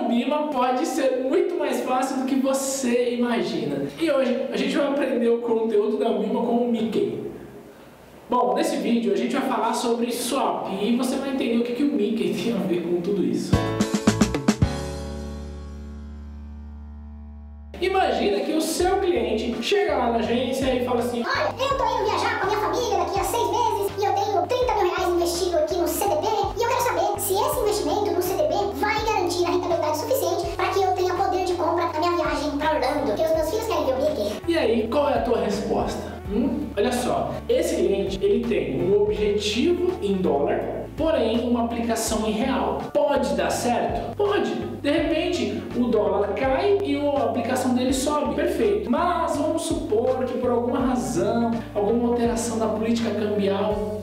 Bima pode ser muito mais fácil do que você imagina. E hoje a gente vai aprender o conteúdo da Bima com o Mickey. Bom, nesse vídeo a gente vai falar sobre swap e você vai entender o que o Mickey tem a ver com tudo isso. Imagina que o seu cliente chega lá na agência e fala assim: olha, eu tô indo viajar com a minha família daqui a 6 meses e eu tenho 30 mil reais investido aqui no CDB e eu quero saber se esse investimento no CDB vai garantir a rentabilidade suficiente para que eu tenha poder de compra na minha viagem para Orlando, porque os meus filhos querem ver o Mickey. E aí, qual é a tua resposta? Olha só, esse cliente ele tem um objetivo em dólar, porém uma aplicação em real. Pode dar certo? Pode. De repente o dólar cai e a aplicação dele sobe. Perfeito. Mas vamos supor que por alguma razão, alguma alteração da política cambial,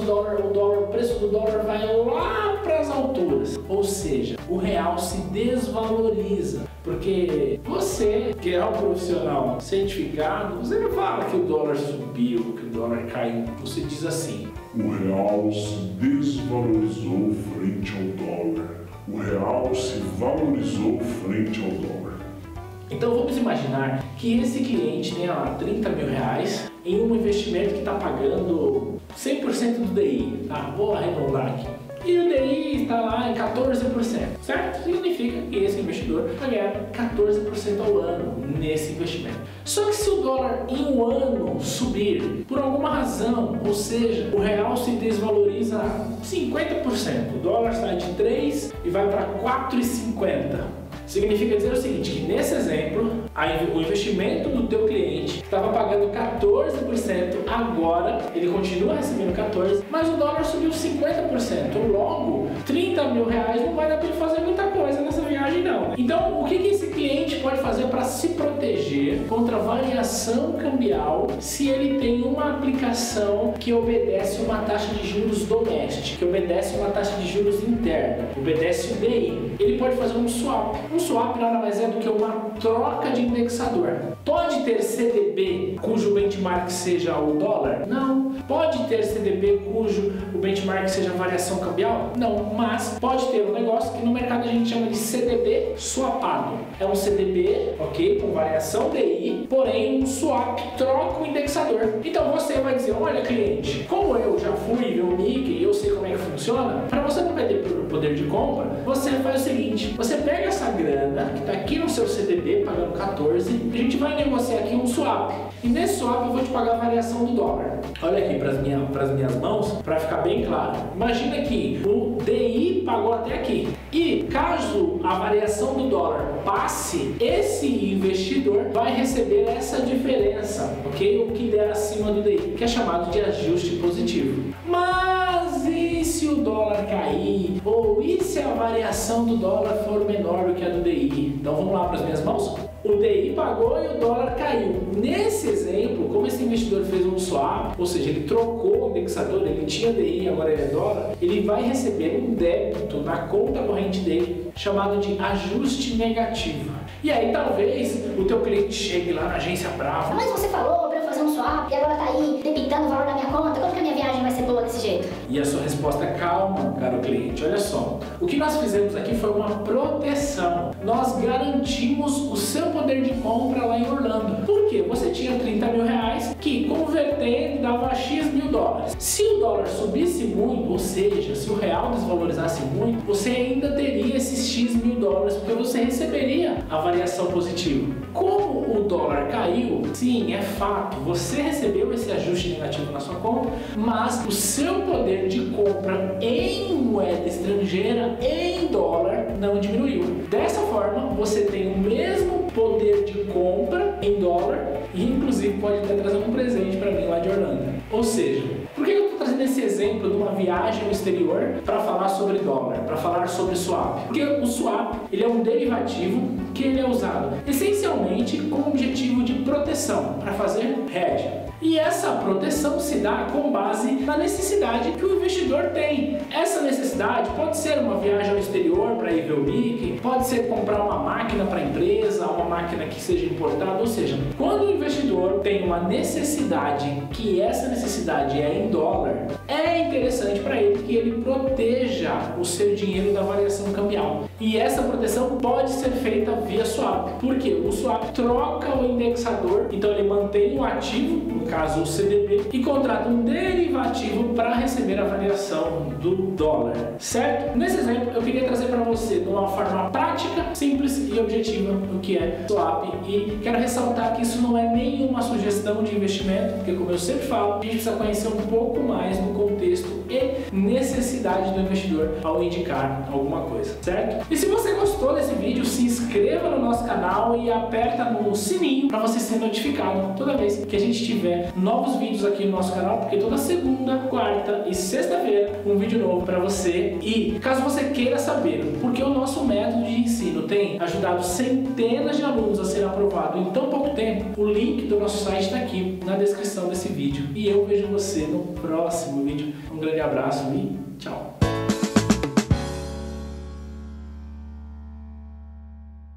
o preço do dólar vai lá para as alturas. Ou seja, o real se desvaloriza. Porque você, que é um profissional certificado, você não fala que o dólar subiu, que o dólar caiu. Você diz assim: o real se desvalorizou frente ao dólar. O real se valorizou frente ao dólar. Então vamos imaginar que esse cliente tenha lá 30 mil reais em um investimento que está pagando 100% do DI. Tá? Vou arredondar aqui. E o DI está lá em 14%, certo? Significa que esse investidor vai ganhar 14% ao ano nesse investimento. Só que se o dólar em um ano subir por alguma razão, ou seja, o real se desvaloriza 50%, o dólar sai de 3 e vai para 4,50. Significa dizer o seguinte, que nesse exemplo, o investimento do teu cliente estava pagando 14%, agora ele continua recebendo 14%, mas o dólar subiu 50%. Logo, 30 mil reais não vai dar para ele fazer muita coisa nessa viagem não. Então, o que esse cliente pode fazer para se proteger contra variação cambial se ele tem uma aplicação que obedece uma taxa de juros doméstica, que obedece uma taxa de juros interna, obedece o DI? Ele pode fazer um swap. Um swap nada mais é do que uma troca de indexador. Pode ter CDB cujo benchmark seja o dólar? Não. Pode ter CDB cujo o benchmark seja a variação cambial? Não. Mas pode ter um negócio que no mercado a gente chama de CDB swapado. É um CDB, ok, com variação DI, porém um swap troca o indexador. Então você vai dizer: olha cliente, como eu já fui ver o Mickey e eu sei como é que funciona, para você não perder poder de compra, você faz o seguinte: você pega essa grana que está aqui no seu CDB pagando 14, a gente vai negociar aqui um swap. E nesse swap eu vou te pagar a variação do dólar. Olha aqui para as minhas mãos, para ficar bem claro. Imagina que o DI pagou até aqui. E caso a variação do dólar passe, esse investidor vai receber essa diferença, ok? O que der acima do DI, que é chamado de ajuste positivo. Mas e se o dólar cair? Ou e se a variação do dólar for menor do que a do DI? Então vamos lá para as minhas mãos? O DI pagou e o dólar caiu. Nesse exemplo, como esse investidor fez um swap, ou seja, ele trocou o indexador, ele tinha DI, agora ele é dólar, ele vai receber um débito na conta corrente dele, chamado de ajuste negativo. E aí talvez o teu cliente chegue lá na agência brava: mas você falou para eu fazer um swap e agora tá aí debitando o valor da minha conta, quando que a minha viagem vai ser boa desse jeito? E a sua resposta: calma, caro cliente, olha só. O que nós fizemos aqui foi uma proteção. Nós garantimos o seu poder de compra lá em Orlando. Por quê? Você tinha 30 mil reais que, convertendo, dava X mil dólares. Se o dólar subisse muito, ou seja, se o real desvalorizasse muito, você ainda teria esses X mil dólares, porque você receberia a variação positiva. Como o dólar caiu, sim, é fato, você recebeu esse ajuste negativo na sua conta, mas o seu poder de compra em moeda estrangeira, em dólar, não diminuiu. Dessa forma, você tem o mesmo poder de compra em dólar e inclusive pode até trazer um presente para mim lá de Orlando. Ou seja, por que eu estou trazendo esse exemplo de uma viagem ao exterior para falar sobre dólar, para falar sobre swap? Porque o swap ele é um derivativo que ele é usado essencialmente com o objetivo de proteção, para fazer hedge. E essa proteção se dá com base na necessidade que o investidor tem. Essa necessidade pode ser uma viagem ao exterior para ir rever o Mickey, pode ser comprar uma máquina para a empresa, uma máquina que seja importada, ou seja, quando o investidor tem uma necessidade, que essa necessidade é em dólar, é interessante para ele que ele proteja o seu dinheiro da variação cambial. E essa proteção pode ser feita via swap. Por quê? O swap troca o indexador, então ele mantém o ativo, no caso o CDB, e contrata um derivativo para receber a variação do dólar, certo? Nesse exemplo eu queria trazer para você de uma forma prática, simples e objetiva o que é swap, e quero ressaltar que isso não é nenhuma sugestão de investimento, porque como eu sempre falo, a gente precisa conhecer um pouco mais do contexto e necessidade do investidor ao indicar alguma coisa, certo? E se você gostou desse vídeo, se inscreva no nosso canal e aperta no sininho para você ser notificado toda vez que a gente tiver novos vídeos aqui no nosso canal, porque toda segunda, quarta e sexta-feira um vídeo novo para você. E caso você queira saber por que o nosso método de ensino tem ajudado centenas de alunos a serem aprovados em tão pouco tempo, o link do nosso site está aqui na descrição desse vídeo. E eu vejo você no próximo vídeo. Um grande abraço e tchau!